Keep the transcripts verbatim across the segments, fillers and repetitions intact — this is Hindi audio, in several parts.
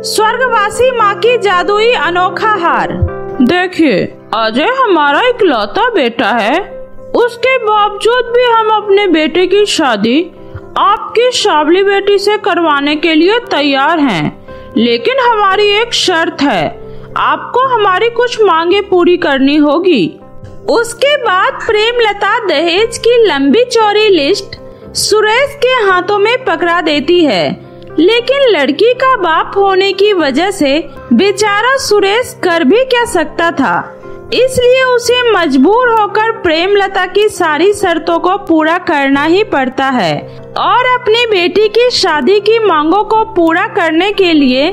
स्वर्गवासी माँ की जादुई अनोखा हार। देखिए, अजय हमारा इकलौता बेटा है, उसके बावजूद भी हम अपने बेटे की शादी आपकी शावली बेटी से करवाने के लिए तैयार हैं। लेकिन हमारी एक शर्त है, आपको हमारी कुछ मांगे पूरी करनी होगी। उसके बाद प्रेमलता दहेज की लंबी चौड़ी लिस्ट सुरेश के हाथों में पकड़ा देती है। लेकिन लड़की का बाप होने की वजह से बेचारा सुरेश कर भी क्या सकता था, इसलिए उसे मजबूर होकर प्रेमलता की सारी शर्तों को पूरा करना ही पड़ता है और अपनी बेटी की शादी की मांगों को पूरा करने के लिए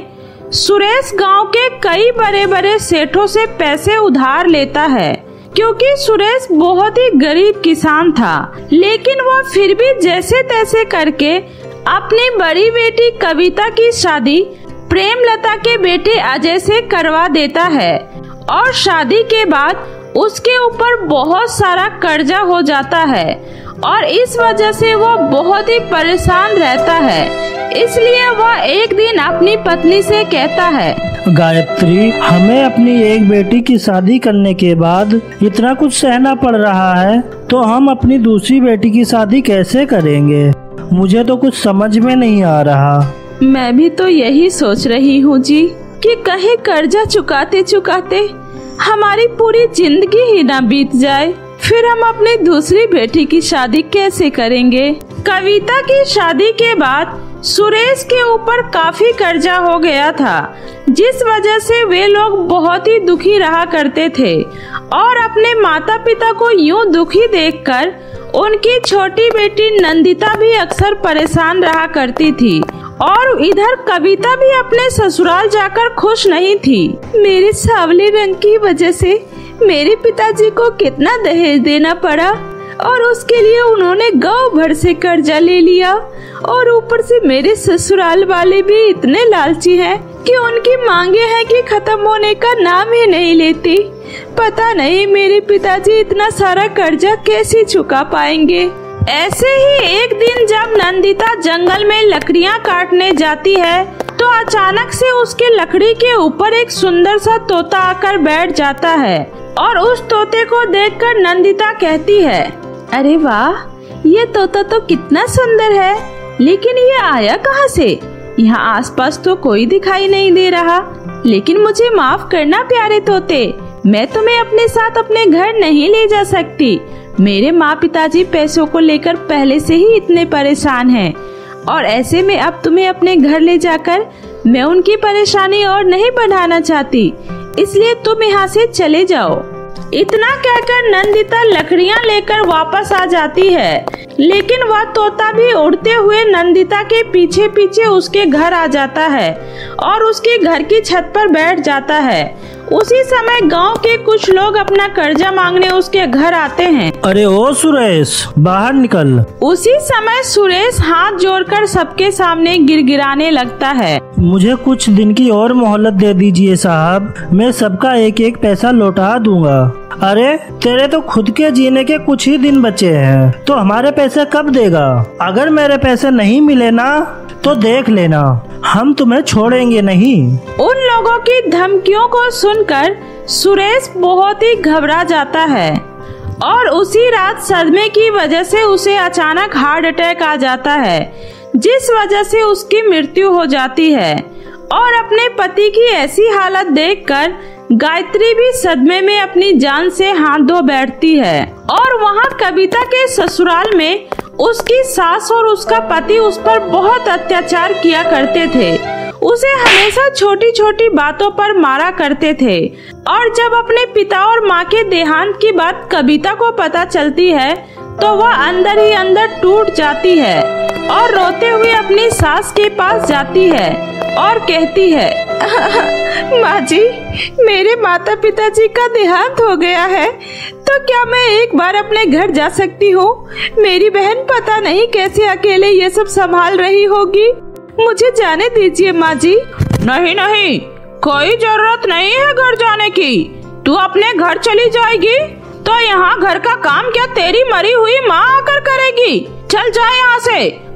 सुरेश गांव के कई बड़े बड़े सेठों से पैसे उधार लेता है। क्योंकि सुरेश बहुत ही गरीब किसान था, लेकिन वो फिर भी जैसे तैसे करके अपनी बड़ी बेटी कविता की शादी प्रेमलता के बेटे अजय से करवा देता है और शादी के बाद उसके ऊपर बहुत सारा कर्जा हो जाता है और इस वजह से वो बहुत ही परेशान रहता है। इसलिए वह एक दिन अपनी पत्नी से कहता है, गायत्री, हमें अपनी एक बेटी की शादी करने के बाद इतना कुछ सहना पड़ रहा है, तो हम अपनी दूसरी बेटी की शादी कैसे करेंगे? मुझे तो कुछ समझ में नहीं आ रहा। मैं भी तो यही सोच रही हूँ जी कि कहीं कर्जा चुकाते चुकाते हमारी पूरी जिंदगी ही ना बीत जाए, फिर हम अपनी दूसरी बेटी की शादी कैसे करेंगे? कविता की शादी के बाद सुरेश के ऊपर काफी कर्जा हो गया था, जिस वजह से वे लोग बहुत ही दुखी रहा करते थे और अपने माता पिता को यूं दुखी देखकर उनकी छोटी बेटी नंदिता भी अक्सर परेशान रहा करती थी और इधर कविता भी अपने ससुराल जाकर खुश नहीं थी। मेरे सांवले रंग की वजह से मेरे पिताजी को कितना दहेज देना पड़ा और उसके लिए उन्होंने गांव भर से कर्जा ले लिया और ऊपर से मेरे ससुराल वाले भी इतने लालची हैं कि उनकी मांगे हैं कि खत्म होने का नाम ही नहीं लेती। पता नहीं मेरे पिताजी इतना सारा कर्जा कैसे चुका पाएंगे। ऐसे ही एक दिन जब नंदिता जंगल में लकड़ियां काटने जाती है तो अचानक से उसके लकड़ी के ऊपर एक सुंदर सा तोता आकर बैठ जाता है और उस तोते को देखकर नंदिता कहती है, अरे वाह, ये तोता तो कितना सुंदर है, लेकिन ये आया कहाँ से? यहाँ आसपास तो कोई दिखाई नहीं दे रहा। लेकिन मुझे माफ करना प्यारे तोते, मैं तुम्हें अपने साथ अपने घर नहीं ले जा सकती। मेरे माँ पिताजी पैसों को लेकर पहले से ही इतने परेशान हैं और ऐसे में अब तुम्हें अपने घर ले जाकर मैं उनकी परेशानी और नहीं बढ़ाना चाहती, इसलिए तुम यहाँ से चले जाओ। इतना कहकर नंदिता लकड़ियाँ लेकर वापस आ जाती है, लेकिन वह तोता भी उड़ते हुए नंदिता के पीछे पीछे उसके घर आ जाता है और उसके घर की छत पर बैठ जाता है। उसी समय गांव के कुछ लोग अपना कर्जा मांगने उसके घर आते हैं। अरे ओ सुरेश, बाहर निकल। उसी समय सुरेश हाथ जोड़कर सबके सामने गिड़गिड़ाने लगता है, मुझे कुछ दिन की और मोहलत दे दीजिए साहब, मैं सबका एक एक पैसा लौटा दूंगा। अरे तेरे तो खुद के जीने के कुछ ही दिन बचे हैं, तो हमारे पैसे कब देगा? अगर मेरे पैसे नहीं मिले ना तो देख लेना, हम तुम्हें छोड़ेंगे नहीं। उन लोगों की धमकियों को सुनकर सुरेश बहुत ही घबरा जाता है और उसी रात सदमे की वजह से उसे अचानक हार्ट अटैक आ जाता है, जिस वजह से उसकी मृत्यु हो जाती है। और अपने पति की ऐसी हालत देखकर गायत्री भी सदमे में अपनी जान से हाथ धो बैठती है और वहाँ कविता के ससुराल में उसकी सास और उसका पति उस पर बहुत अत्याचार किया करते थे। उसे हमेशा छोटी छोटी बातों पर मारा करते थे और जब अपने पिता और माँ के देहांत की बात कविता को पता चलती है तो वह अंदर ही अंदर टूट जाती है और रोते हुए अपनी सास के पास जाती है और कहती है, माँ जी, मेरे माता पिताजी का देहांत हो गया है, तो क्या मैं एक बार अपने घर जा सकती हूँ? मेरी बहन पता नहीं कैसे अकेले ये सब संभाल रही होगी, मुझे जाने दीजिए माँ जी। नहीं नहीं, कोई जरूरत नहीं है घर जाने की, तू अपने घर चली जाएगी तो यहाँ घर का काम क्या तेरी मरी हुई माँ आकर करेगी? चल जा यहाँ से,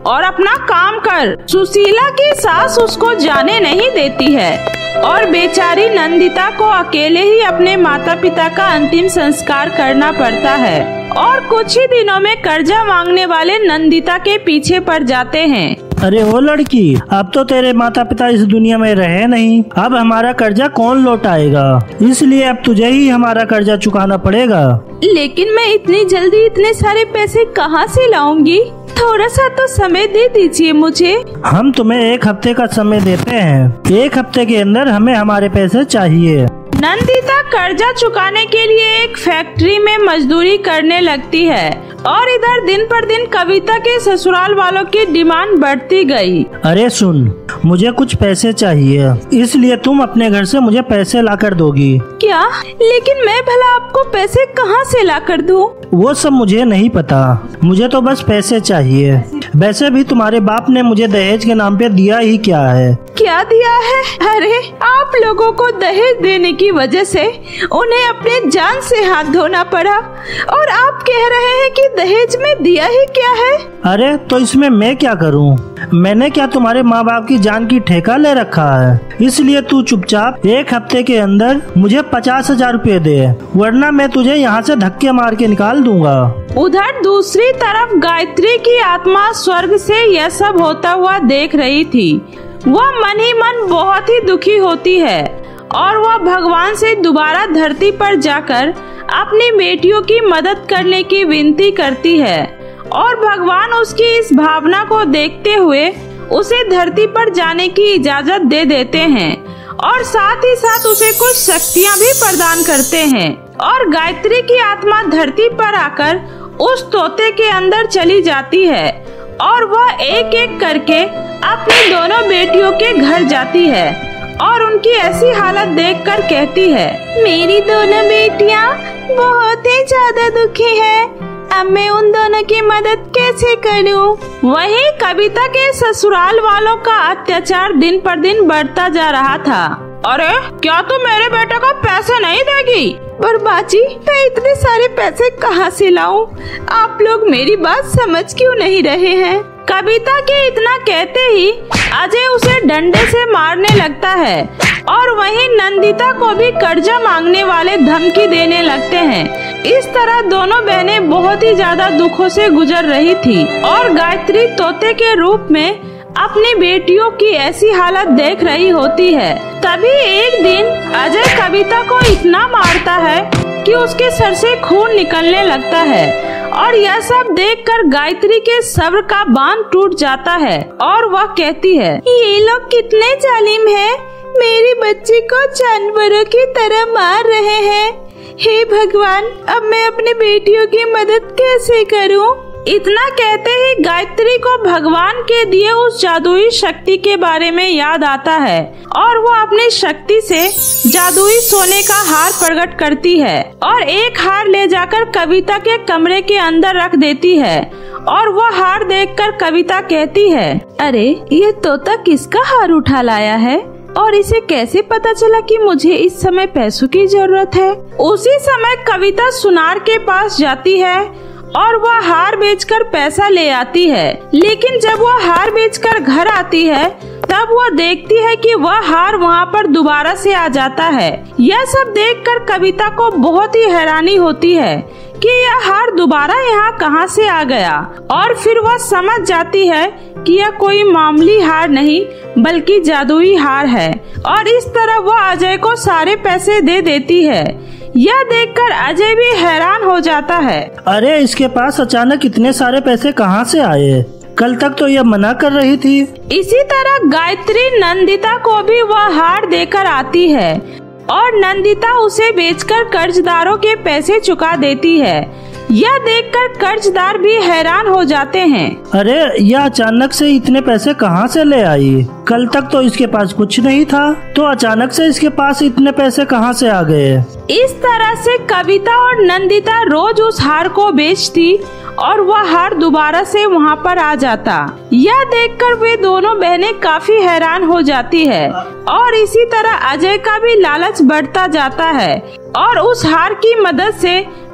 और अपना काम कर। सुशीला की सास उसको जाने नहीं देती है और बेचारी नंदिता को अकेले ही अपने माता पिता का अंतिम संस्कार करना पड़ता है और कुछ ही दिनों में कर्जा मांगने वाले नंदिता के पीछे पड़ जाते हैं। अरे वो लड़की, अब तो तेरे माता पिता इस दुनिया में रहे नहीं, अब हमारा कर्जा कौन लौटाएगा? इसलिए अब तुझे ही हमारा कर्जा चुकाना पड़ेगा। लेकिन मैं इतनी जल्दी इतने सारे पैसे कहाँ से लाऊंगी? थोड़ा सा तो समय दे दीजिए मुझे। हम तुम्हें एक हफ्ते का समय देते हैं, एक हफ्ते के अंदर हमें हमारे पैसे चाहिए। नंदिता कर्जा चुकाने के लिए एक फैक्ट्री में मजदूरी करने लगती है और इधर दिन पर दिन कविता के ससुराल वालों की डिमांड बढ़ती गई। अरे सुन, मुझे कुछ पैसे चाहिए, इसलिए तुम अपने घर से मुझे पैसे लाकर दोगी क्या? लेकिन मैं भला आपको पैसे कहाँ से लाकर दूं? वो सब मुझे नहीं पता, मुझे तो बस पैसे चाहिए। वैसे भी तुम्हारे बाप ने मुझे दहेज के नाम पे दिया ही क्या है? क्या दिया है? अरे आप लोगों को दहेज देने की वजह से उन्हें अपने जान से हाथ धोना पड़ा और आप कह रहे हैं कि दहेज में दिया ही क्या है? अरे तो इसमें मैं क्या करूं? मैंने क्या तुम्हारे माँ बाप की जान की ठेका ले रखा है? इसलिए तू चुपचाप एक हफ्ते के अंदर मुझे पचास हजार रूपए दे, वरना मैं तुझे यहाँ से धक्के मार के निकाल दूंगा। उधर दूसरी तरफ गायत्री की आत्मा स्वर्ग से यह सब होता हुआ देख रही थी। वह मन ही मन बहुत ही दुखी होती है और वह भगवान से दोबारा धरती पर जाकर अपनी बेटियों की मदद करने की विनती करती है और भगवान उसकी इस भावना को देखते हुए उसे धरती पर जाने की इजाजत दे देते हैं और साथ ही साथ उसे कुछ शक्तियाँ भी प्रदान करते हैं और गायत्री की आत्मा धरती पर आकर उस तोते के अंदर चली जाती है और वह एक एक करके अपनी दोनों बेटियों के घर जाती है और उनकी ऐसी हालत देखकर कहती है, मेरी दोनों बेटियां बहुत ही ज्यादा दुखी हैं। अब मैं उन दोनों की मदद कैसे करूं? वहीं कविता के ससुराल वालों का अत्याचार दिन पर दिन बढ़ता जा रहा था। अरे क्या तू मेरे बेटे को पैसे नहीं देगी? पर बाजी, मैं इतने सारे पैसे कहाँ से लाऊं? आप लोग मेरी बात समझ क्यों नहीं रहे हैं? कविता के इतना कहते ही अजय उसे डंडे से मारने लगता है और वहीं नंदिता को भी कर्जा मांगने वाले धमकी देने लगते हैं। इस तरह दोनों बहनें बहुत ही ज्यादा दुखों से गुजर रही थी और गायत्री तोते के रूप में अपनी बेटियों की ऐसी हालत देख रही होती है। तभी एक दिन अजय कविता को इतना मारता है कि उसके सर से खून निकलने लगता है और यह सब देखकर गायत्री के सब्र का बांध टूट जाता है और वह कहती है, ये लोग कितने जालिम हैं, मेरी बच्ची को जानवरों की तरह मार रहे हैं। हे भगवान, अब मैं अपनी बेटियों की मदद कैसे करूं? इतना कहते ही गायत्री को भगवान के दिए उस जादुई शक्ति के बारे में याद आता है और वो अपनी शक्ति से जादुई सोने का हार प्रकट करती है और एक हार ले जाकर कविता के कमरे के अंदर रख देती है और वह हार देखकर कविता कहती है, अरे ये तोता किसका हार उठा लाया है और इसे कैसे पता चला कि मुझे इस समय पैसों की जरूरत है? उसी समय कविता सुनार के पास जाती है और वह हार बेचकर पैसा ले आती है। लेकिन जब वह हार बेचकर घर आती है तब वह देखती है कि वह हार वहाँ पर दोबारा से आ जाता है। यह सब देखकर कविता को बहुत ही हैरानी होती है कि यह हार दोबारा यहाँ कहाँ से आ गया और फिर वह समझ जाती है कि यह कोई मामूली हार नहीं बल्कि जादुई हार है और इस तरह वह अजय को सारे पैसे दे देती है। यह देखकर अजय भी हैरान हो जाता है। अरे इसके पास अचानक इतने सारे पैसे कहाँ से आए? कल तक तो यह मना कर रही थी। इसी तरह गायत्री नंदिता को भी वह हार देकर आती है और नंदिता उसे बेचकर कर्जदारों के पैसे चुका देती है। यह देखकर कर्जदार भी हैरान हो जाते हैं। अरे यह अचानक से इतने पैसे कहाँ से ले आई? कल तक तो इसके पास कुछ नहीं था, तो अचानक से इसके पास इतने पैसे कहाँ से आ गए? इस तरह से कविता और नंदिता रोज उस हार को बेचती और वह हार दोबारा से वहाँ पर आ जाता। यह देखकर वे दोनों बहनें काफी हैरान हो जाती है और इसी तरह अजय का भी लालच बढ़ता जाता है और उस हार की मदद से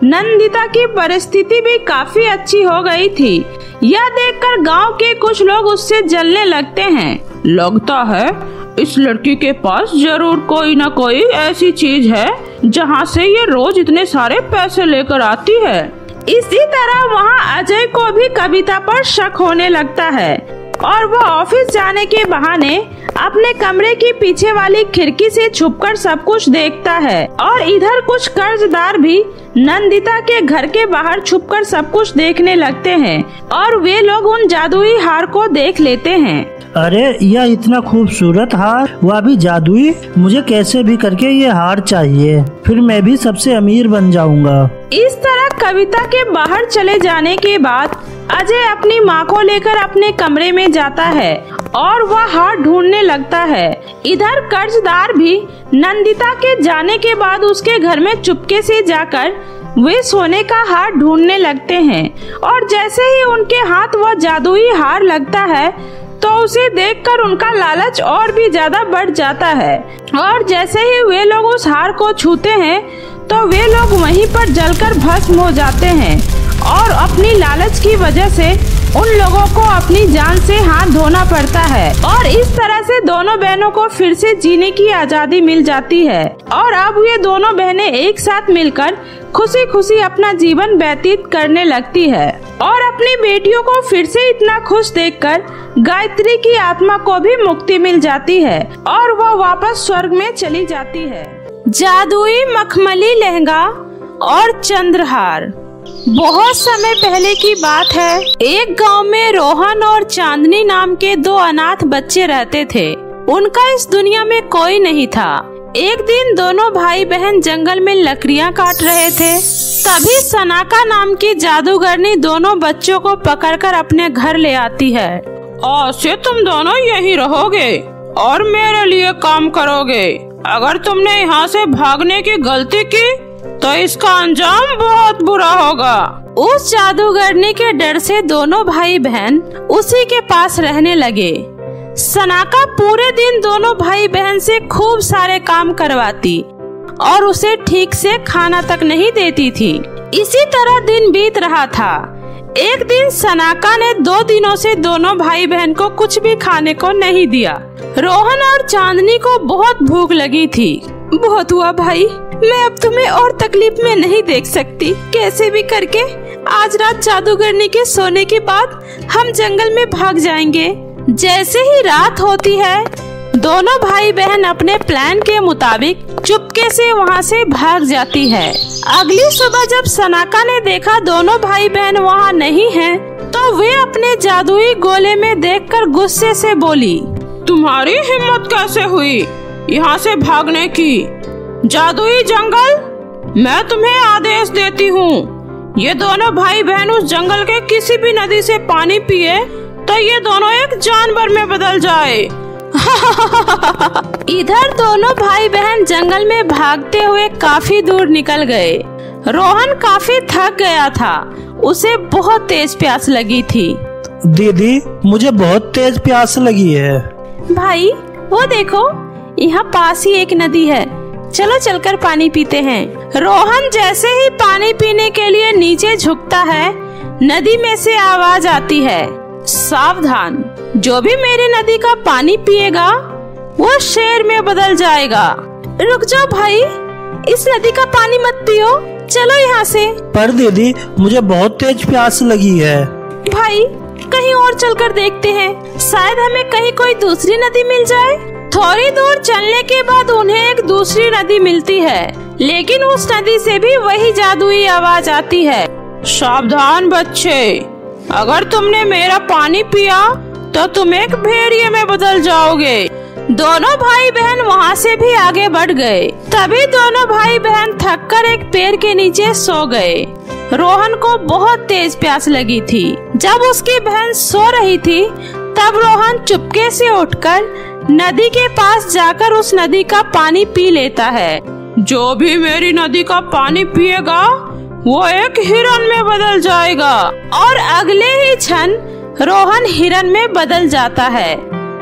नंदिता की परिस्थिति भी काफी अच्छी हो गई थी। यह देखकर गांव के कुछ लोग उससे जलने लगते हैं। लगता है इस लड़की के पास जरूर कोई न कोई ऐसी चीज है जहां से ये रोज इतने सारे पैसे लेकर आती है। इसी तरह वहां अजय को भी कविता पर शक होने लगता है और वह ऑफिस जाने के बहाने अपने कमरे की पीछे वाली खिड़की से छुपकर सब कुछ देखता है और इधर कुछ कर्जदार भी नंदिता के घर के बाहर छुपकर सब कुछ देखने लगते हैं और वे लोग उन जादुई हार को देख लेते हैं। अरे यह इतना खूबसूरत हार, वह भी जादुई। मुझे कैसे भी करके ये हार चाहिए, फिर मैं भी सबसे अमीर बन जाऊंगा। इस तरह कविता के बाहर चले जाने के बाद अजय अपनी माँ को लेकर अपने कमरे में जाता है और वह हार ढूंढने लगता है। इधर कर्जदार भी नंदिता के जाने के बाद उसके घर में चुपके से जाकर वे सोने का हार ढूंढने लगते हैं और जैसे ही उनके हाथ वह जादुई हार लगता है तो उसे देखकर उनका लालच और भी ज्यादा बढ़ जाता है और जैसे ही वे लोग उस हार को छूते हैं तो वे लोग वहीं पर जलकर भस्म हो जाते हैं और अपनी लालच की वजह से उन लोगों को अपनी जान से हाथ धोना पड़ता है और इस तरह से दोनों बहनों को फिर से जीने की आजादी मिल जाती है और अब ये दोनों बहनें एक साथ मिलकर खुशी खुशी अपना जीवन व्यतीत करने लगती है और अपनी बेटियों को फिर से इतना खुश देखकर गायत्री की आत्मा को भी मुक्ति मिल जाती है और वह वापस स्वर्ग में चली जाती है। जादुई मखमली लहंगा और चंद्रहार। बहुत समय पहले की बात है। एक गांव में रोहन और चांदनी नाम के दो अनाथ बच्चे रहते थे। उनका इस दुनिया में कोई नहीं था। एक दिन दोनों भाई बहन जंगल में लकड़ियां काट रहे थे। तभी सनाका नाम की जादूगरनी दोनों बच्चों को पकड़कर अपने घर ले आती है। आज से तुम दोनों यही रहोगे और मेरे लिए काम करोगे। अगर तुमने यहाँ से भागने की गलती की तो इसका अंजाम बहुत बुरा होगा। उस जादूगरनी के डर से दोनों भाई बहन उसी के पास रहने लगे। सनाका पूरे दिन दोनों भाई बहन से खूब सारे काम करवाती और उसे ठीक से खाना तक नहीं देती थी। इसी तरह दिन बीत रहा था। एक दिन सनाका ने दो दिनों से दोनों भाई बहन को कुछ भी खाने को नहीं दिया। रोहन और चांदनी को बहुत भूख लगी थी। बहुत हुआ भाई, मैं अब तुम्हें और तकलीफ में नहीं देख सकती। कैसे भी करके आज रात जादूगरनी के सोने के बाद हम जंगल में भाग जाएंगे। जैसे ही रात होती है दोनों भाई बहन अपने प्लान के मुताबिक चुपके से वहाँ से भाग जाती है। अगली सुबह जब सनाका ने देखा दोनों भाई बहन वहाँ नहीं हैं, तो वे अपने जादुई गोले में देखकर गुस्से से बोली, तुम्हारी हिम्मत कैसे हुई यहाँ से भागने की? जादुई जंगल, मैं तुम्हें आदेश देती हूँ, ये दोनों भाई बहन उस जंगल के किसी भी नदी से पानी पिए तो ये दोनों एक जानवर में बदल जाए। इधर दोनों भाई बहन जंगल में भागते हुए काफी दूर निकल गए। रोहन काफी थक गया था, उसे बहुत तेज प्यास लगी थी। दीदी, मुझे बहुत तेज प्यास लगी है। भाई वो देखो, यहाँ पास ही एक नदी है, चलो चलकर पानी पीते हैं। रोहन जैसे ही पानी पीने के लिए नीचे झुकता है, नदी में से आवाज आती है, सावधान, जो भी मेरी नदी का पानी पिएगा वो शेर में बदल जाएगा। रुक जाओ भाई, इस नदी का पानी मत पियो, चलो यहाँ से। पर दीदी, मुझे बहुत तेज प्यास लगी है। भाई कहीं और चलकर देखते हैं, शायद हमें कहीं कोई दूसरी नदी मिल जाए। थोड़ी दूर चलने के बाद उन्हें एक दूसरी नदी मिलती है, लेकिन उस नदी से भी वही जादुई आवाज आती है, सावधान बच्चे, अगर तुमने मेरा पानी पिया तो तुम एक भेड़िए में बदल जाओगे। दोनों भाई बहन वहाँ से भी आगे बढ़ गए। तभी दोनों भाई बहन थककर एक पेड़ के नीचे सो गए। रोहन को बहुत तेज प्यास लगी थी। जब उसकी बहन सो रही थी तब रोहन चुपके से उठकर नदी के पास जाकर उस नदी का पानी पी लेता है। जो भी मेरी नदी का पानी पिएगा वो एक हिरन में बदल जाएगा। और अगले ही क्षण रोहन हिरन में बदल जाता है।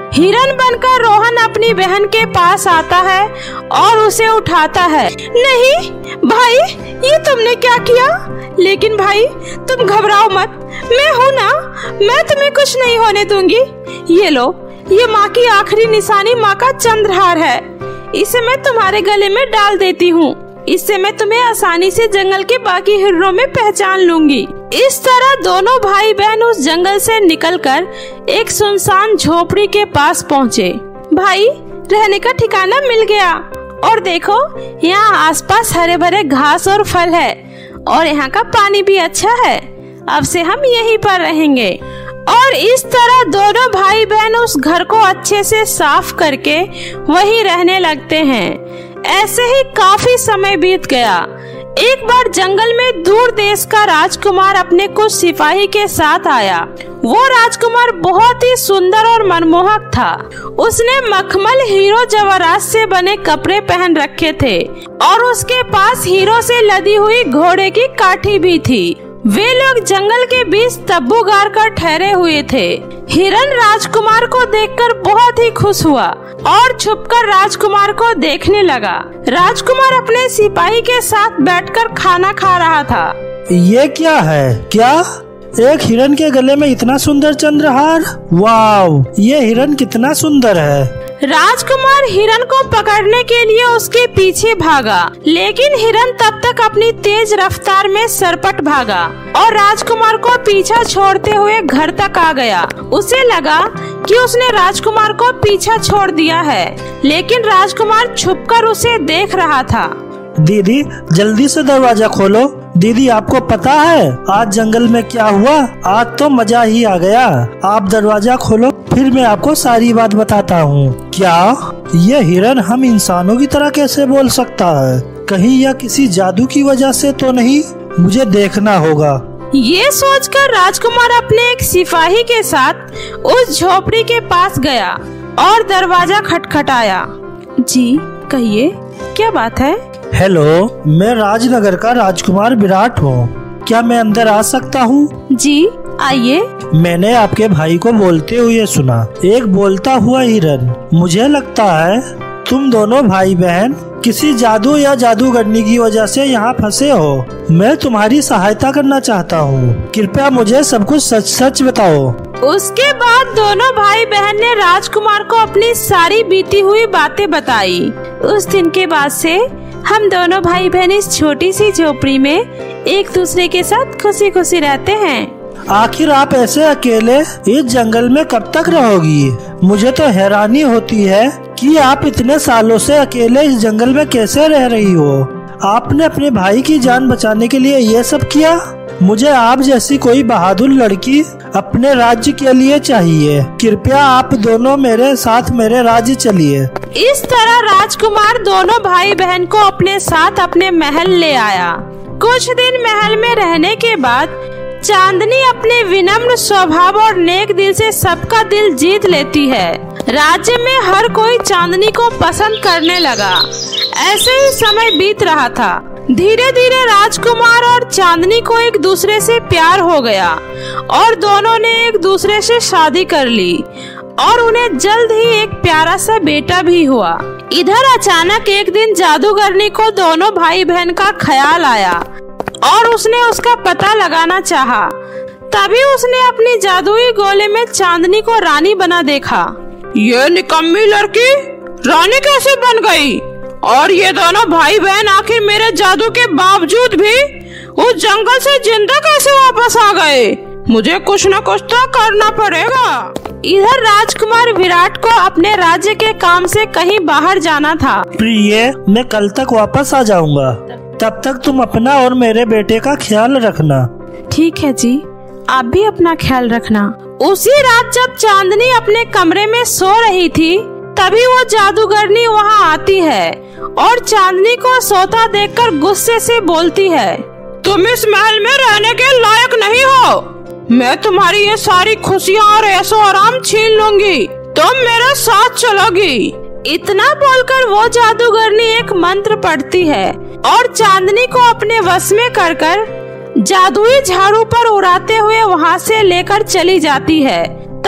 हिरन बनकर रोहन अपनी बहन के पास आता है और उसे उठाता है। नहीं भाई, ये तुमने क्या किया? लेकिन भाई तुम घबराओ मत, मैं हूँ ना, मैं तुम्हें कुछ नहीं होने दूंगी। ये लो, ये माँ की आखिरी निशानी, माँ का चंद्रहार है। इसे मैं तुम्हारे गले में डाल देती हूँ। इससे मैं तुम्हें आसानी से जंगल के बाकी हिरणों में पहचान लूंगी। इस तरह दोनों भाई बहन उस जंगल से निकलकर एक सुनसान झोपड़ी के पास पहुँचे। भाई, रहने का ठिकाना मिल गया और देखो, यहाँ आसपास हरे भरे घास और फल है और यहाँ का पानी भी अच्छा है। अब से हम यहीं पर रहेंगे। और इस तरह दोनों भाई बहन उस घर को अच्छे से साफ करके वहीं रहने लगते हैं। ऐसे ही काफी समय बीत गया। एक बार जंगल में दूर देश का राजकुमार अपने कुछ सिपाही के साथ आया। वो राजकुमार बहुत ही सुंदर और मनमोहक था। उसने मखमल, हीरो जवाहरात से बने कपड़े पहन रखे थे और उसके पास हीरो से लदी हुई घोड़े की काठी भी थी। वे लोग जंगल के बीच तब्बू गाड़ कर ठहरे हुए थे। हिरन राजकुमार को देखकर बहुत ही खुश हुआ और छुपकर राजकुमार को देखने लगा। राजकुमार अपने सिपाही के साथ बैठकर खाना खा रहा था। ये क्या है? क्या एक हिरन के गले में इतना सुंदर चंद्रहार? वाव, ये हिरन कितना सुंदर है। राजकुमार हिरन को पकड़ने के लिए उसके पीछे भागा, लेकिन हिरन तब तक अपनी तेज रफ्तार में सरपट भागा और राजकुमार को पीछा छोड़ते हुए घर तक आ गया। उसे लगा कि उसने राजकुमार को पीछा छोड़ दिया है, लेकिन राजकुमार छुपकर उसे देख रहा था। दीदी, जल्दी से दरवाजा खोलो। दीदी, आपको पता है आज जंगल में क्या हुआ? आज तो मजा ही आ गया। आप दरवाजा खोलो, फिर मैं आपको सारी बात बताता हूँ। क्या ये हिरन हम इंसानों की तरह कैसे बोल सकता है? कहीं यह किसी जादू की वजह से तो नहीं? मुझे देखना होगा। ये सोचकर राजकुमार अपने एक सिपाही के साथ उस झोपड़ी के पास गया और दरवाजा खटखटाया। जी कहिए, क्या बात है? हेलो, मैं राजनगर का राजकुमार विराट हूँ। क्या मैं अंदर आ सकता हूँ? जी आइए। मैंने आपके भाई को बोलते हुए सुना, एक बोलता हुआ हिरन। मुझे लगता है तुम दोनों भाई बहन किसी जादू या जादूगरनी की वजह से यहाँ फंसे हो। मैं तुम्हारी सहायता करना चाहता हूँ। कृपया मुझे सब कुछ सच सच बताओ। उसके बाद दोनों भाई बहन ने राजकुमार को अपनी सारी बीती हुई बातें बताई। उस दिन के बाद से हम दोनों भाई बहन इस छोटी सी झोपड़ी में एक दूसरे के साथ खुशी खुशी रहते हैं। आखिर आप ऐसे अकेले इस जंगल में कब तक रहोगी? मुझे तो हैरानी होती है कि आप इतने सालों से अकेले इस जंगल में कैसे रह रही हो। आपने अपने भाई की जान बचाने के लिए ये सब किया? मुझे आप जैसी कोई बहादुर लड़की अपने राज्य के लिए चाहिए। कृपया आप दोनों मेरे साथ मेरे राज्य चलिए। इस तरह राजकुमार दोनों भाई बहन को अपने साथ अपने महल ले आया। कुछ दिन महल में रहने के बाद चांदनी अपने विनम्र स्वभाव और नेक दिल से सबका दिल जीत लेती है। राज्य में हर कोई चांदनी को पसंद करने लगा। ऐसे ही समय बीत रहा था। धीरे धीरे राजकुमार और चांदनी को एक दूसरे से प्यार हो गया और दोनों ने एक दूसरे से शादी कर ली और उन्हें जल्द ही एक प्यारा सा बेटा भी हुआ। इधर अचानक एक दिन जादूगरनी को दोनों भाई बहन का ख्याल आया और उसने उसका पता लगाना चाहा। तभी उसने अपनी जादुई गोले में चांदनी को रानी बना देखा। ये निकम्मी लड़की रानी कैसे बन गई? और ये दोनों भाई बहन आखिर मेरे जादू के बावजूद भी उस जंगल से जिंदा कैसे वापस आ गए? मुझे कुछ न कुछ तो करना पड़ेगा। इधर राजकुमार विराट को अपने राज्य के काम से कहीं बाहर जाना था। प्रिय, मैं कल तक वापस आ जाऊंगा। तब तक तुम अपना और मेरे बेटे का ख्याल रखना। ठीक है जी, आप भी अपना ख्याल रखना। उसी रात जब चांदनी अपने कमरे में सो रही थी, तभी वो जादूगरनी वहाँ आती है और चांदनी को सोता देखकर गुस्से से बोलती है, तुम इस महल में रहने के लायक नहीं हो। मैं तुम्हारी ये सारी खुशियाँ और ऐशो आराम छीन लूंगी। तुम मेरे साथ चलोगी। इतना बोलकर वो जादूगरनी एक मंत्र पढ़ती है और चांदनी को अपने वश में कर कर जादुई झाड़ू पर उड़ाते हुए वहाँ से लेकर चली जाती है।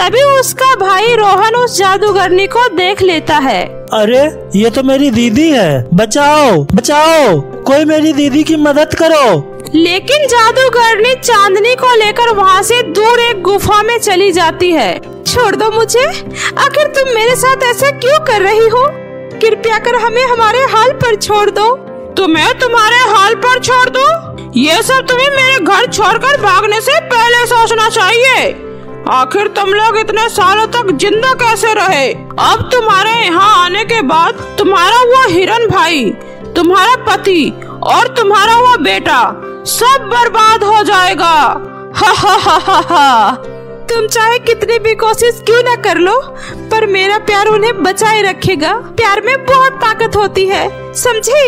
तभी उसका भाई रोहन उस जादूगरनी को देख लेता है। अरे ये तो मेरी दीदी है, बचाओ बचाओ, कोई मेरी दीदी की मदद करो। लेकिन जादूगरनी चांदनी को लेकर वहाँ से दूर एक गुफा में चली जाती है। छोड़ दो मुझे, आखिर तुम मेरे साथ ऐसा क्यों कर रही हो? कृपया कर हमें हमारे हाल पर छोड़ दो। तुम्हें तुम्हारे हाल पर छोड़ दो? ये सब तुम्हें मेरे घर छोड़कर भागने से पहले सोचना चाहिए। आखिर तुम लोग इतने सालों तक जिंदा कैसे रहे? अब तुम्हारे यहाँ आने के बाद तुम्हारा वो हिरन भाई, तुम्हारा पति और तुम्हारा वो बेटा सब बर्बाद हो जाएगा। हा हा हा हा हा। तुम चाहे कितनी भी कोशिश क्यों न कर लो, पर मेरा प्यार उन्हें बचाए रखेगा। प्यार में बहुत ताकत होती है, समझी?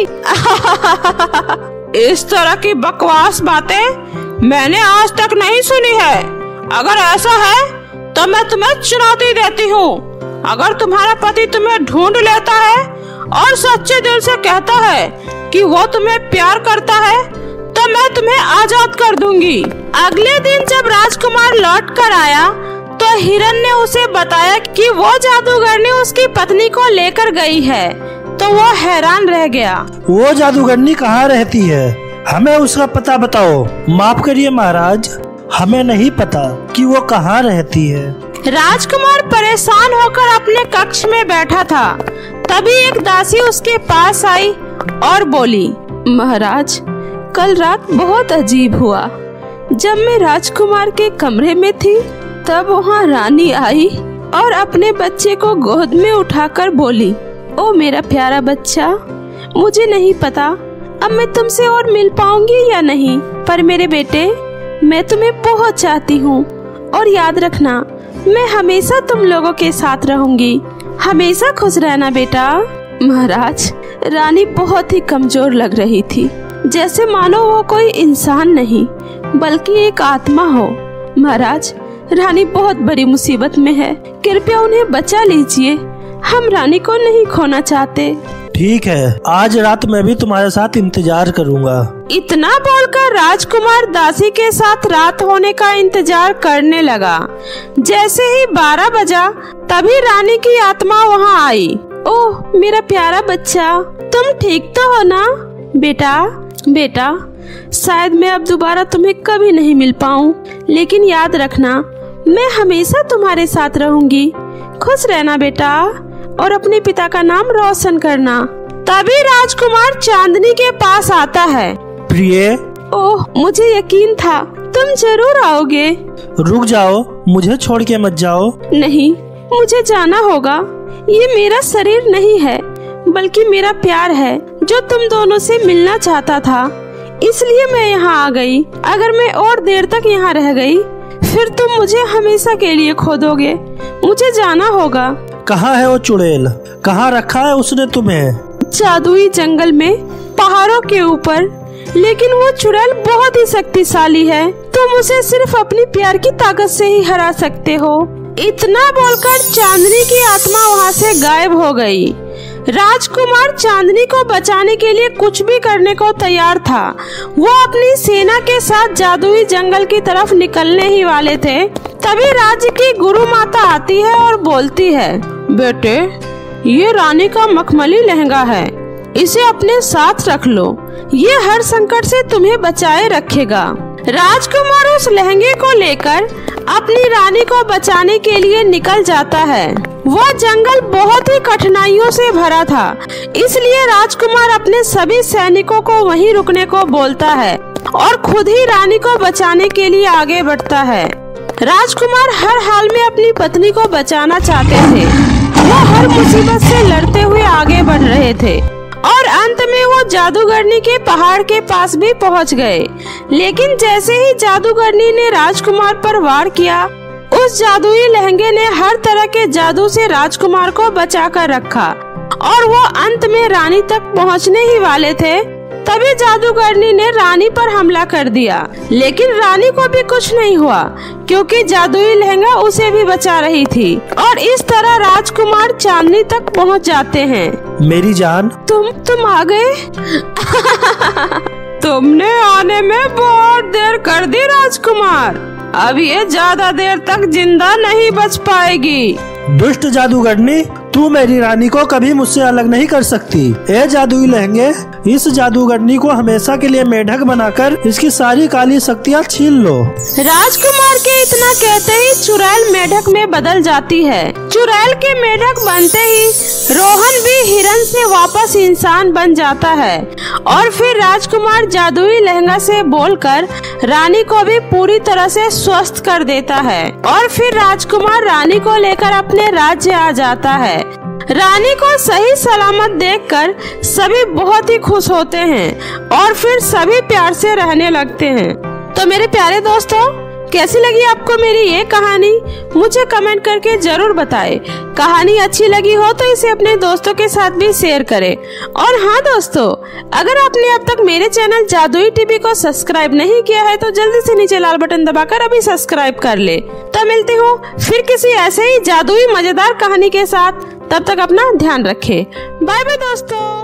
इस तरह की बकवास बातें मैंने आज तक नहीं सुनी है। अगर ऐसा है तो मैं तुम्हें चुनौती देती हूँ। अगर तुम्हारा पति तुम्हें ढूंढ लेता है और सच्चे दिल से कहता है कि वो तुम्हें प्यार करता है, तो मैं तुम्हें आजाद कर दूंगी। अगले दिन जब राजकुमार लौट कर आया तो हिरन ने उसे बताया कि वो जादूगरनी उसकी पत्नी को लेकर गई है। तो वो हैरान रह गया। वो जादूगरनी कहाँ रहती है? हमें उसका पता बताओ। माफ करिए महाराज, हमें नहीं पता कि वो कहाँ रहती है। राजकुमार परेशान होकर अपने कक्ष में बैठा था। तभी एक दासी उसके पास आई और बोली, महाराज, कल रात बहुत अजीब हुआ। जब मैं राजकुमार के कमरे में थी तब वहाँ रानी आई और अपने बच्चे को गोद में उठाकर बोली, ओ मेरा प्यारा बच्चा, मुझे नहीं पता अब मैं तुमसे और मिल पाऊंगी या नहीं, पर मेरे बेटे मैं तुम्हें बहुत चाहती हूँ और याद रखना मैं हमेशा तुम लोगों के साथ रहूंगी। हमेशा खुश रहना बेटा। महाराज, रानी बहुत ही कमजोर लग रही थी, जैसे मानो वो कोई इंसान नहीं बल्कि एक आत्मा हो। महाराज, रानी बहुत बड़ी मुसीबत में है, कृपया उन्हें बचा लीजिए। हम रानी को नहीं खोना चाहते। ठीक है, आज रात मैं भी तुम्हारे साथ इंतजार करूंगा। इतना बोलकर राजकुमार दासी के साथ रात होने का इंतजार करने लगा। जैसे ही बारह बजा तभी रानी की आत्मा वहाँ आई। ओह मेरा प्यारा बच्चा, तुम ठीक तो हो ना? बेटा बेटा शायद मैं अब दोबारा तुम्हें कभी नहीं मिल पाऊँ, लेकिन याद रखना मैं हमेशा तुम्हारे साथ रहूंगी। खुश रहना बेटा और अपने पिता का नाम रोशन करना। तभी राजकुमार चांदनी के पास आता है। प्रिय, ओह मुझे यकीन था तुम जरूर आओगे। रुक जाओ, मुझे छोड़ के मत जाओ। नहीं, मुझे जाना होगा। ये मेरा शरीर नहीं है बल्कि मेरा प्यार है जो तुम दोनों से मिलना चाहता था, इसलिए मैं यहाँ आ गई। अगर मैं और देर तक यहाँ रह गई फिर तुम मुझे हमेशा के लिए खो दोगे। मुझे जाना होगा। कहाँ है वो चुड़ैल? कहाँ रखा है उसने तुम्हें? जादुई जंगल में, पहाड़ों के ऊपर। लेकिन वो चुड़ैल बहुत ही शक्तिशाली है, तुम उसे सिर्फ अपनी प्यार की ताकत से ही हरा सकते हो। इतना बोलकर चांदनी की आत्मा वहाँ से गायब हो गई। राजकुमार चांदनी को बचाने के लिए कुछ भी करने को तैयार था। वो अपनी सेना के साथ जादुई जंगल की तरफ निकलने ही वाले थे। तभी राज्य की गुरु माता आती है और बोलती है, बेटे ये रानी का मखमली लहंगा है, इसे अपने साथ रख लो, ये हर संकट से तुम्हें बचाए रखेगा। राजकुमार उस लहंगे को लेकर अपनी रानी को बचाने के लिए निकल जाता है। वो जंगल बहुत ही कठिनाइयों से भरा था, इसलिए राजकुमार अपने सभी सैनिकों को वहीं रुकने को बोलता है और खुद ही रानी को बचाने के लिए आगे बढ़ता है। राजकुमार हर हाल में अपनी पत्नी को बचाना चाहते थे। वो हर मुसीबत से लड़ते हुए आगे बढ़ रहे थे और अंत में वो जादूगरनी के पहाड़ के पास भी पहुंच गए। लेकिन जैसे ही जादूगरनी ने राजकुमार पर वार किया, उस जादुई लहंगे ने हर तरह के जादू से राजकुमार को बचा कर रखा और वो अंत में रानी तक पहुंचने ही वाले थे। तभी जादूगरनी ने रानी पर हमला कर दिया, लेकिन रानी को भी कुछ नहीं हुआ क्योंकि जादुई लहंगा उसे भी बचा रही थी। और इस तरह राजकुमार चांदनी तक पहुंच जाते हैं। मेरी जान, तुम तुम आ गए। तुमने आने में बहुत देर कर दी राजकुमार। अब ये ज्यादा देर तक जिंदा नहीं बच पाएगी। दुष्ट जादूगरनी, तू मेरी रानी को कभी मुझसे अलग नहीं कर सकती। ए जादुई लहंगे, इस जादूगरनी को हमेशा के लिए मेढक बनाकर इसकी सारी काली शक्तियाँ छीन लो। राजकुमार के इतना कहते ही चुड़ैल मेढक में बदल जाती है। चुड़ैल के मेढक बनते ही रोहन भी हिरन से वापस इंसान बन जाता है और फिर राजकुमार जादुई लहंगा से बोलकर रानी को भी पूरी तरह से स्वस्थ कर देता है और फिर राजकुमार रानी को लेकर अपने राज्य आ जाता है। रानी को सही सलामत देखकर सभी बहुत ही खुश होते हैं और फिर सभी प्यार से रहने लगते हैं। तो मेरे प्यारे दोस्तों, कैसी लगी आपको मेरी ये कहानी? मुझे कमेंट करके जरूर बताएं। कहानी अच्छी लगी हो तो इसे अपने दोस्तों के साथ भी शेयर करें। और हाँ दोस्तों, अगर आपने अब तक मेरे चैनल जादुई टीवी को सब्सक्राइब नहीं किया है तो जल्दी से नीचे लाल बटन दबाकर अभी सब्सक्राइब कर ले। तो मिलती हूँ फिर किसी ऐसे ही जादुई मजेदार कहानी के साथ। तब तक अपना ध्यान रखें। बाय बाय दोस्तों।